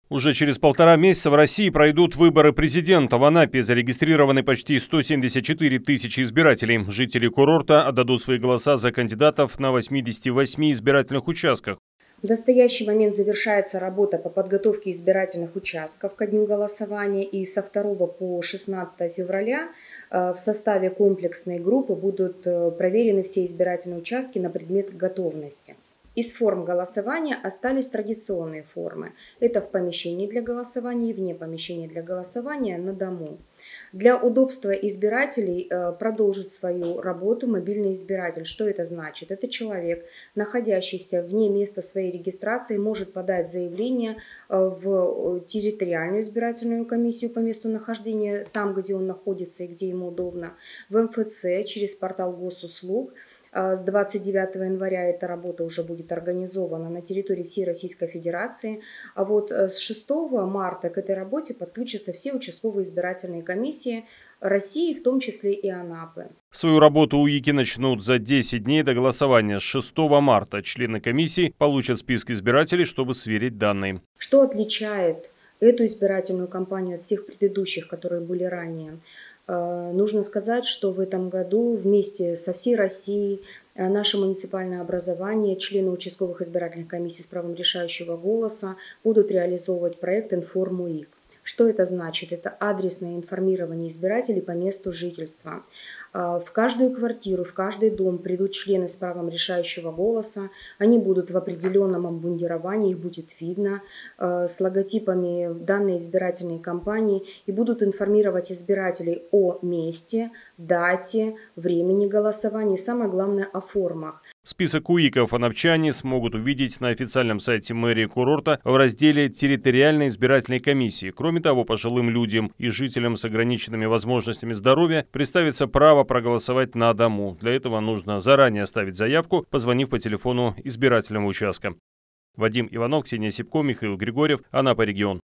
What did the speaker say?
Уже через 1,5 месяца в России пройдут выборы президента. В Анапе зарегистрированы почти 174 тысячи избирателей. Жители курорта отдадут свои голоса за кандидатов на 88 избирательных участках. В настоящий момент завершается работа по подготовке избирательных участков ко дню голосования. И со 2 по 16 февраля в составе комплексной группы будут проверены все избирательные участки на предмет готовности. Из форм голосования остались традиционные формы. Это в помещении для голосования и вне помещения для голосования на дому. Для удобства избирателей продолжит свою работу мобильный избиратель. Что это значит? Это человек, находящийся вне места своей регистрации, может подать заявление в территориальную избирательную комиссию по месту нахождения, там, где он находится и где ему удобно, в МФЦ через портал госуслуг. С 29 января эта работа уже будет организована на территории всей Российской Федерации. А вот с 6 марта к этой работе подключатся все участковые избирательные комиссии России, в том числе и Анапы. Свою работу УИКи начнут за 10 дней до голосования. С 6 марта члены комиссии получат списки избирателей, чтобы сверить данные. Что отличает эту избирательную кампанию от всех предыдущих, которые были ранее? Нужно сказать, что в этом году вместе со всей Россией наше муниципальное образование, члены участковых избирательных комиссий с правом решающего голоса будут реализовывать проект «Информ-УИК». Что это значит? Это адресное информирование избирателей по месту жительства. В каждую квартиру, в каждый дом придут члены с правом решающего голоса. Они будут в определенном обмундировании, их будет видно, с логотипами данной избирательной кампании и будут информировать избирателей о месте, дате, времени голосования и, самое главное, о формах. Список УИКов анапчане смогут увидеть на официальном сайте мэрии курорта в разделе «Территориальной избирательной комиссии». Кроме того, пожилым людям и жителям с ограниченными возможностями здоровья представится право проголосовать на дому. Для этого нужно заранее оставить заявку, позвонив по телефону избирательного участка. Вадим Иванов, Ксения Сипко, Михаил Григорьев, Анапа регион.